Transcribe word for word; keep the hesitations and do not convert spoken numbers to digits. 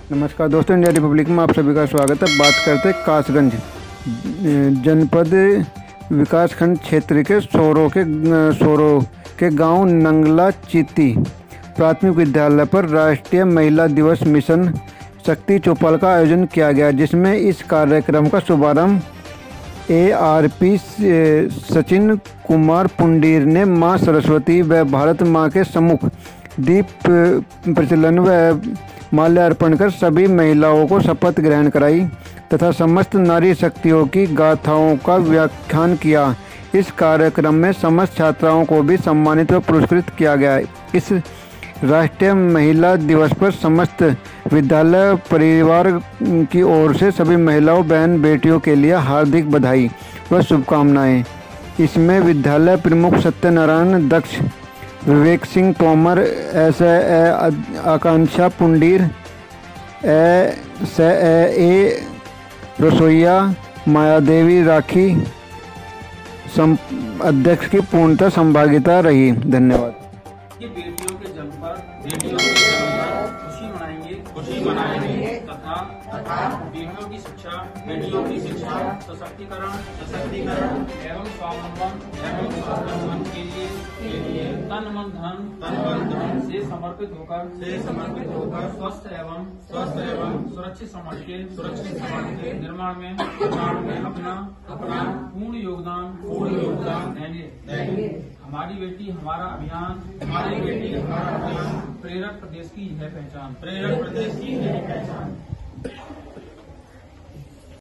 नमस्कार दोस्तों, India Republic में आप सभी का स्वागत है। बात करते हैं कासगंज जनपद विकासखंड क्षेत्र के सोरो के सोरो के गांव नंगला चीती प्राथमिक विद्यालय पर राष्ट्रीय महिला दिवस मिशन शक्ति चौपाल का आयोजन किया गया, जिसमें इस कार्यक्रम का शुभारंभ A R P Sachin Kumar Pundir ने मां सरस्वती व भारत मां के सम्मुख दीप प्रज्वलन व माल्यार्पण कर सभी महिलाओं को शपथ ग्रहण कराई तथा समस्त नारी शक्तियों की गाथाओं का व्याख्यान किया। इस कार्यक्रम में समस्त छात्राओं को भी सम्मानित व पुरस्कृत किया गया। इस राष्ट्रीय महिला दिवस पर समस्त विद्यालय परिवार की ओर से सभी महिलाओं बहन बेटियों के लिए हार्दिक बधाई व शुभकामनाएं। इसमें विद्यालय प्रमुख Satyanarayan Daksh, Vivek Singh Tomar, S A Akanksha Pundir, A S A रसोईया Mayadevi राखी अध्यक्ष की पूर्णतः संभागिता रही। धन्यवाद। बेटियों के जन्म पर बेटियों के जन्म पर खुशी मनाएंगे खुशी मनाएंगे तथा तथा बेटियों की शिक्षा बेटियों की शिक्षा सशक्तिकरण सशक्तिकरण एवं स्वावलंबन एवं स्वावलंबन के लिए के लिए तन मन धन तन मन धन से समर्पित होकर से समर्पित होकर स्वस्थ एवं स्वस्थ एवं सुरक्षित समाज के सुरक्षित समाज के निर्माण में निर्माण में अपना अपना पूर्ण योगदान पूर्ण योगदान देंगे। हमारी बेटी हमारा अभियान हमारी बेटी हमारा अभियान प्रेरक प्रदेश की है पहचान प्रेरक प्रदेश की है पहचान।